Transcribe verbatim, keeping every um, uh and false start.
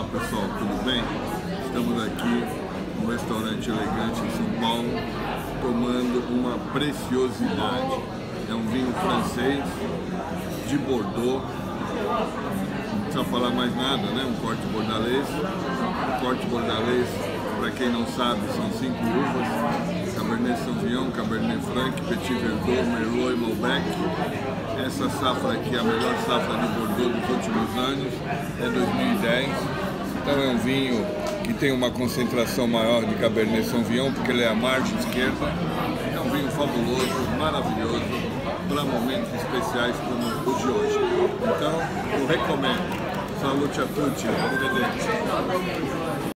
pessoal, tudo bem? Estamos aqui no restaurante elegante em São Paulo tomando uma preciosidade. É um vinho francês de Bordeaux, não precisa falar mais nada, né? Um corte bordalês. O corte bordalês, para quem não sabe, são cinco uvas: Cabernet Sauvignon, Cabernet Franc, Petit Verdot, Merlot e Malbec. Essa safra aqui é a melhor safra de Bordeaux dos últimos anos, é dois mil e dez. Então é um vinho que tem uma concentração maior de Cabernet Sauvignon, porque ele é a margem esquerda. É um vinho fabuloso, maravilhoso, para momentos especiais como o de hoje. Então, eu recomendo. Salute a tutti, arrivederci.